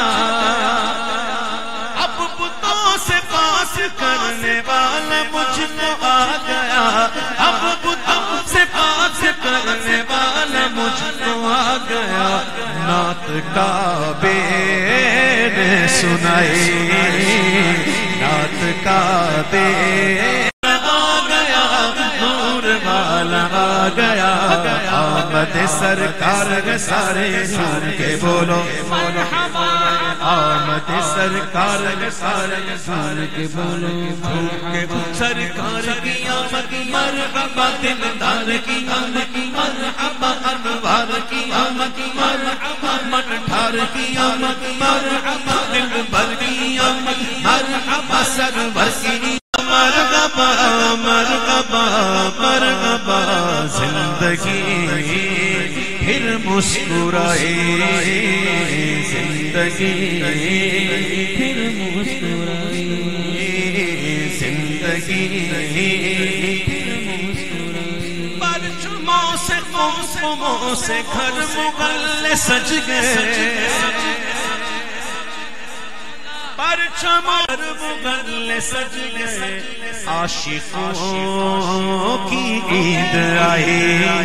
اب بتوں سے پاک کرنے والا مجھ کو آ گیا، اب بتوں سے پاک کرنے والا مجھ کو آ گیا. نعت کعبے نے سنائی، نعت کعبے آ گیا، نور والا آ گیا. آمد سرکار سارے جان کے بولو مرحبا، آمد سرکار سارے جان کے بولو مرحبا. سرکار کی آمد مرحبا، دلدار کی آمد مرحبا، انوار کی آمد مرحبا، منٹھار کی آمد مرحبا، دلبر کی آمد مرحبا، سرور کی مرحبا مرحبا مرحبا. زندگی پھر مسکرائی، زندگی پھر مسکرائی، زندگی پھر مسکرائی. پرچموں سے قوموں سے گھر مغل سج گئے، چمر مغل سج گئے عاشقوں کی عید آئی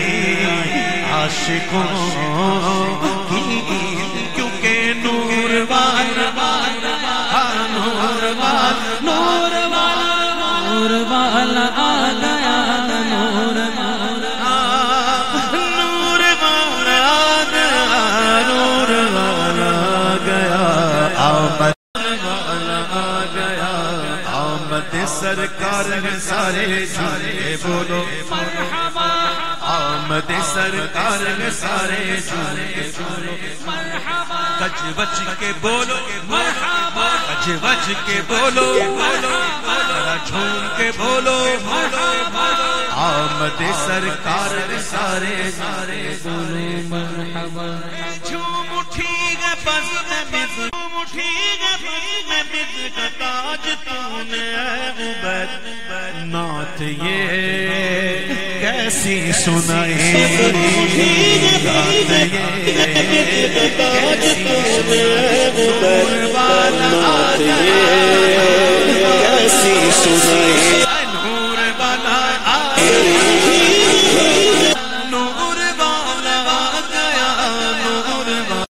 عاشقوں کی عید کیونکہ نور والا نور والا نور والا نور والا آ گیا نور والا نور والا نور والا گیا آمد والا آ گیا آمد سرکار ہے سارے جھولے بولو مرحبا آمد سرکار ہے سارے جھولے بولو مرحبا گج بج کے بولو مرحبا گج بج کے بولو ذرا جھوم کے بولو آمد سرکار ہے سارے سارے بولو مرحبا جھوم اٹھی گے بز میں بز جھوم اٹھی گے بز میں بز کا تاج تو نے اے عبید نعت یہ کیسی سنائی نعت یہ کیسی سنائی نور والا آ گیا کیسی سنائی نور والا آ گیا نور والا آ گیا نور والا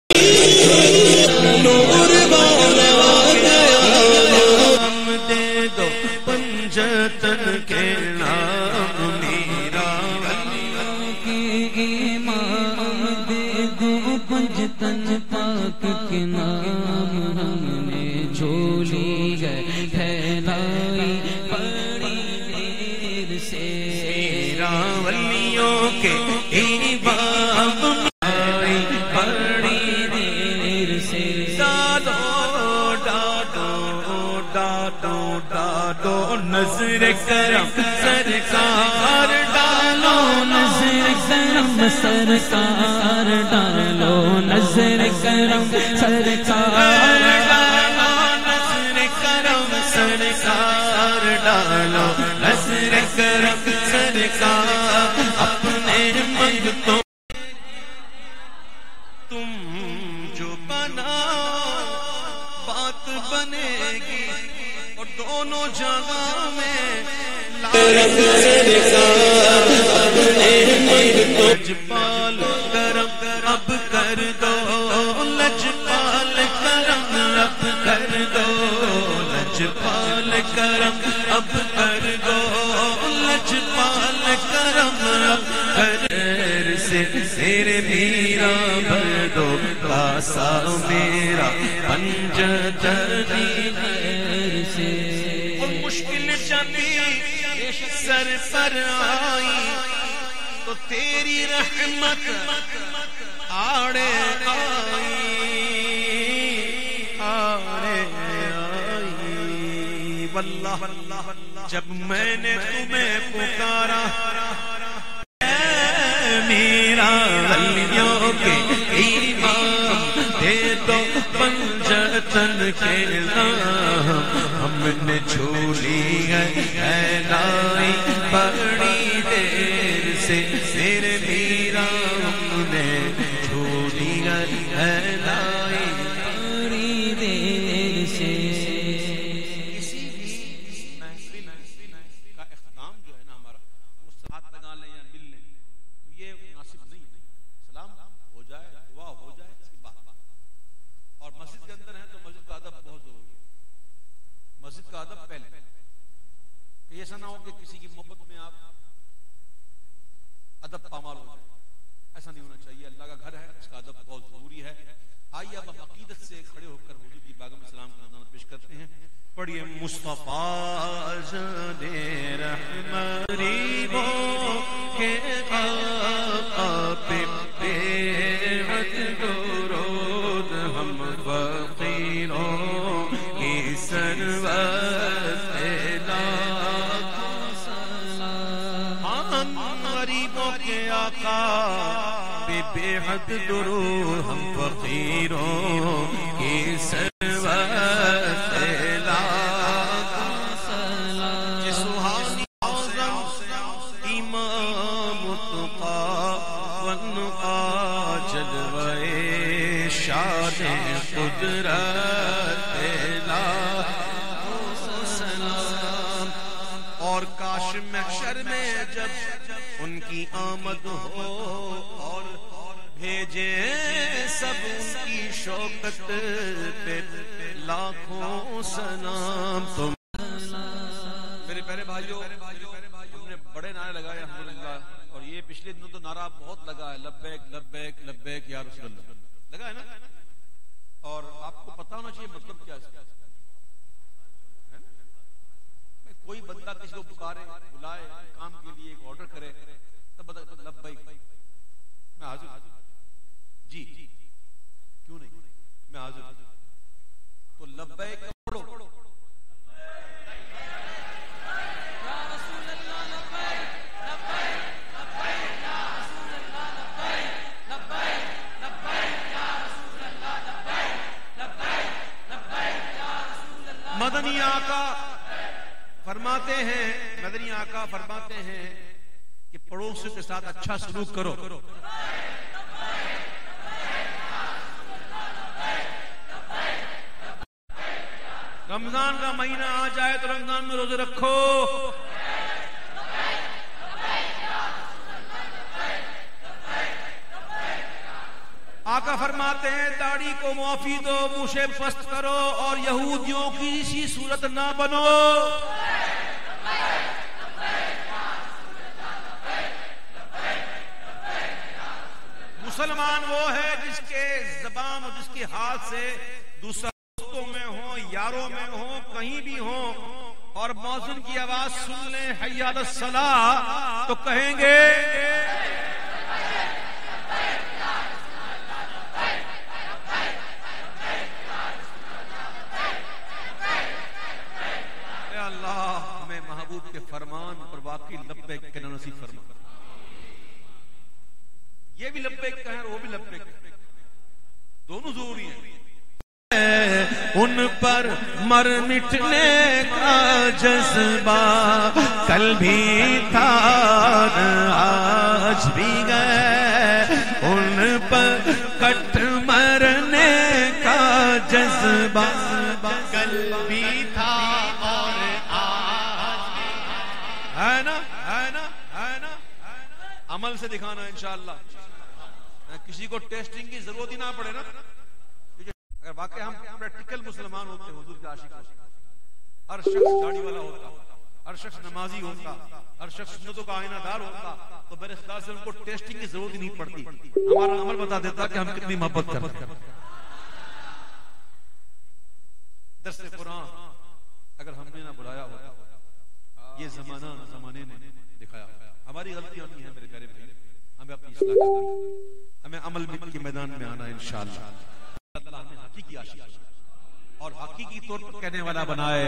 نور والا آ گیا ہم دے دو پنجتن کے نام میرا کے امام دے دو پنجتن پاک کے نام ہم نے جھولی ہے پھیلائی بڑی دیر سے میرا ولیوں کے امام آئی بڑی دیر سے ڈالو ڈالو ڈالو ڈالو نظر کرم سرکار ڈالو نظر کرم سرکار ڈالو نظر کرم سرکار ڈالو نظر کرم سرکار ڈالو نظر کرم سرکار اپنے منگتوں تم جو بنا بات بنے گی اور دونوں جگہ میں لجپال کرم اب کر دو لجپال کرم اب کر دو لجپال کرم اب کر دو لجپال کرم اب کر سے تیرے میرا بھر دو کاسا میرا پنجتنی دیر سے اور مشکل شبی سر پر آئی تو تیری رحمت آڑے آئی آڑے آئی واللہ جب میں نے تمہیں پکارا میرا ولیوں کے امام دے دو پنجتن کے نام ہم نے جھولی ہے پھیلائی بڑی دیر سے میرے میرا ہم نے جھولی ہے پھیلائی بڑی دیر سے کسی بھی محفل کا اختتام جو ہے نا ہمارا وہ ساتھ لگا لیں یا مل لیں تو یہ مناسب نہیں ہے سلام ہو جائے دعا ہو جائے اس کے بعد اور مسجد کے اندر ہے تو مسجد کا ادب بہت ضروری ہے مسجد کا ادب پہلے کہ ایسا نہ ہو کہ کسی کی محبت میں آپ ادب پامال ہو جائے ایسا نہیں ہونا چاہیے اللہ کا گھر ہے اس کا ادب بہت ضروری ہے آئیے اب ہم عقیدت سے کھڑے ہو کر حضور کی بارگاہ میں سلام کا نذرانہ پیش کرتے ہیں پڑھیے مصطفیٰ جان رحمت غریبوں کے آقا پہ بیعت درود ہم فقیروں کی سرورت لاکھوں سلام ہم غریبوں کے آقا پہ بیعت درود ہم فقیروں کی سرورت قدرت لا محشر میں جب ان کی آمد ہو اور بھیجے سب ان کی شوکت پہ لاکھوں سلام. تم میرے پیارے بھائیوں، ہم نے بڑے نعرے لگائے الحمدللہ، اور یہ پچھلے دنوں تو نعرہ بہت لگا ہے، لبیک لبیک لبیک یا رسول اللہ، لگا ہے نا؟ اور آپ کو پتہ ہونا چاہیے مطلب کیا ہے. کوئی بندہ کسی کو پکارے، بلائے کام کے لیے، ایک آرڈر کرے، تب بتا لبیک میں حاضر ہوں، جی کیوں نہیں میں حاضر ہوں. تو لبیک پڑھو، مدنی آقا فرماتے ہیں، مدنی آقا فرماتے ہیں کہ پڑوسیوں کے ساتھ اچھا سلوک کرو. رمضان کا مہینہ آ جائے تو رمضان میں روزے رکھو. آقا فرماتے ہیں داڑھی کو معافی دو، موچھیں پست کرو، اور یہودیوں کی سی صورت نہ بنو. مسلمان وہ ہے جس کے زبان اور جس کے ہاتھ سے دوسرا دوستوں میں ہو، یاروں میں ہو، کہیں بھی ہو، اور مؤذن کی آواز سن لیں حی علی الصلاۃ تو کہیں گے اے اللہ ہمیں محبوب کے فرمان پر واقعی لبیک کہنا نصیب فرما. یہ بھی لبیک کہیں اور وہ بھی لبیک کہیں، دونوں ضروری ہیں. ان پر مر مٹنے کا جذبہ کل بھی تھا آج بھی گئے، ان پر کٹ مرنے کا جذبہ کل بھی تھا اور آج بھی ہے نا ہے نا ہے نا. عمل سے دکھانا انشاءاللہ، کسی کو ٹیسٹنگ کی ضرورت ہی نہ پڑے نا. اگر واقعی ہم پریکٹیکل مسلمان ہوتے، حضور کے عاشق ہوتے، ہر شخص داڑھی والا ہوتا، ہر شخص نمازی ہوتا، ہر شخص سنتوں کا آئینہ دار ہوتا، تو میرے خیال سے ان کو ٹیسٹنگ کی ضرورت ہی نہیں پڑتی. ہمارا عمل بتا دیتا کہ ہم کتنی محبت کرتے ہیں. درس قرآن اگر ہم نے نہ بلایا ہوتا، یہ زمانہ زمانے نے دکھایا. ہماری غلطیاں نہیں ہیں میرے پیارے بھائی، ہمیں اپنی اصلاح کرنا ہے، ہمیں عمل کے میدان میں آنا ہے انشاءاللہ. اللہ ہمیں حقیقی عاشق اور حقیقی طور پر کہنے والا بنائے.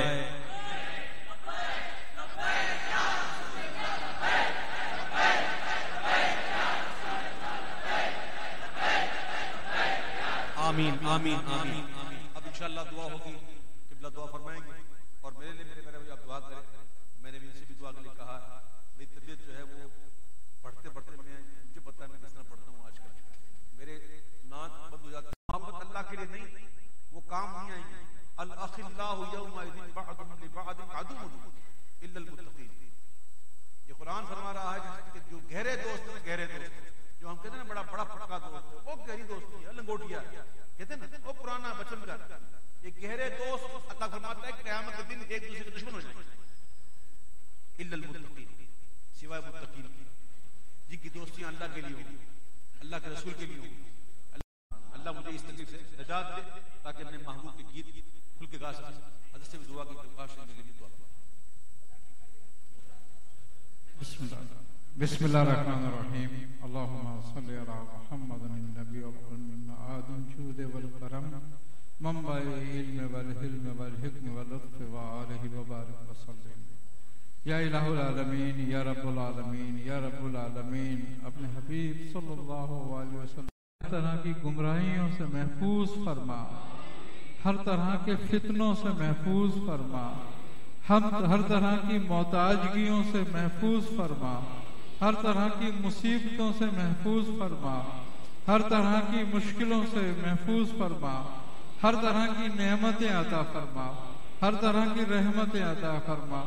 آمین آمین آمین. اب انشاءاللہ دعا ہوگی، قبلہ دعا فرمائیں گے، اور میرے لیے میرے میرے آپ دعا کریں. میں نے بھی ان سے بھی دعا کے لیے کہا ہے، میری طبیعت جو ہے وہ پڑھتے پڑھتے میں مجھے پتا ہے میں کس طرح پڑھتا ہوں. آج کل میرے ناک بند ہو جاتی. محبت اللہ کے لیے نہیں، وہ کام نہیں آئیں گے. الاخلاء یومئذ بعضهم لبعض عدو الا المتقین. یہ قرآن فرما رہا ہے کہ جو گہرے دوست ہیں، گہرے دوست جو ہم کہتے ہیں بڑا بڑا پکا دوست، وہ گہری دوست نہیں ہے، لنگوٹیا کہتے ہیں نا، وہ پرانا بچن کا. یہ گہرے دوست اللہ فرماتا ہے کہ قیامت کے دن ایک دوسرے کے دشمن ہو جائیں گے. الا المتقین، سوائے متقین کی، جن کی دوستیاں اللہ کے لیے ہوں، اللہ کے رسول کے لیے ہوں. اللہ مجھے اس تکلیف سے نجات دے تاکہ میں محبوب کے گیت کھل کے گا سکوں. حضرت سے بھی دعا کی درخواست ہے میرے لیے. دعا بسم اللہ بسم اللہ الرحمن الرحیم. اللہم صلی علی محمد النبی والامین آدم جود والکرم منبع علم والحلم والحکم واللطف وآلہ وبارک وسلم. یا الہ العالمین، یا رب العالمین، یا رب العالمین، اپنے حبیب صلی اللہ علیہ وسلم ہر طرح کی گمراہیوں سے محفوظ فرما، ہر طرح کے فتنوں سے محفوظ فرما، ہر طرح کی محتاجگیوں سے محفوظ فرما، ہر طرح کی مصیبتوں سے محفوظ فرما، ہر طرح کی مشکلوں سے محفوظ فرما، ہر طرح کی نعمتیں عطا فرما، ہر طرح کی رحمتیں عطا فرما.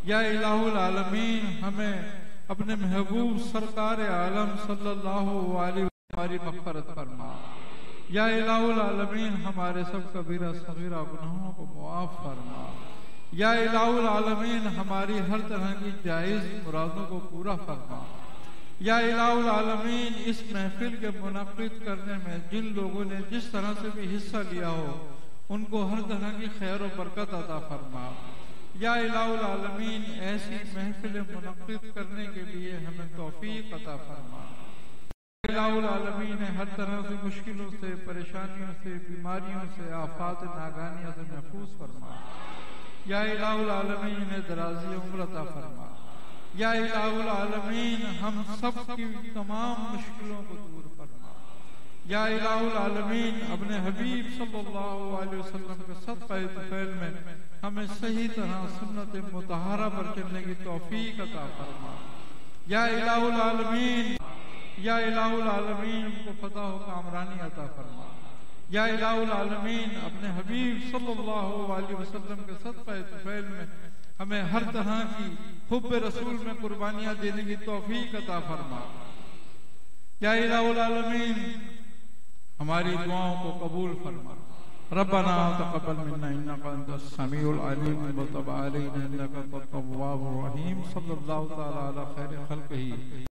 یا الہ العالمین ہمیں اپنے محبوب سرکار عالم صلی اللہ علیہ وسلم ہماری مغفرت فرما۔ یا الہ العالمین ہمارے سب کبیرہ صغیرہ گناہوں کو معاف فرما۔ یا الہ العالمین ہماری ہر طرح کی جائز مرادوں کو پورا فرما۔ یا الہ العالمین اس محفل کے منعقد کرنے میں جن لوگوں نے جس طرح سے بھی حصہ لیا ہو ان کو ہر طرح کی خیر و برکت عطا فرما۔ یا الہ العالمین ایسی محفل منعقد کرنے کے لیے ہمیں توفیق عطا فرما۔ یا الہ العالمین ہر طرح سے مشکلوں سے، پریشانیوں سے، بیماریوں سے، آفات ناگہانیوں سے محفوظ فرما۔ یا الہ العالمین درازی عمر عطا فرما۔ یا الہ العالمین ہم سب کی تمام مشکلوں کو دور فرما۔ یا الہ العالمین اپنے حبیب صلی اللہ علیہ وسلم کے صدقہ طفیل میں ہمیں صحیح طرح سنت مطہرہ پر چلنے کی توفیق عطا فرما۔ یا الہ العالمین یا الہ العالمین کو فتح و کامرانی عطا فرما۔ یا الہ العالمین اپنے حبیب صلی اللہ علیہ وسلم کے صدقہ طفیل میں ہمیں ہر طرح کی حب رسول میں قربانیاں دینے کی توفیق عطا فرما۔ یا الہ العالمین ہماری دعاؤں کو قبول فرما۔ ربنا تقبل منا انك انت السميع العليم وتب علينا انك انت التواب الرحيم صلی اللہ تعالی علی خیر خلقہ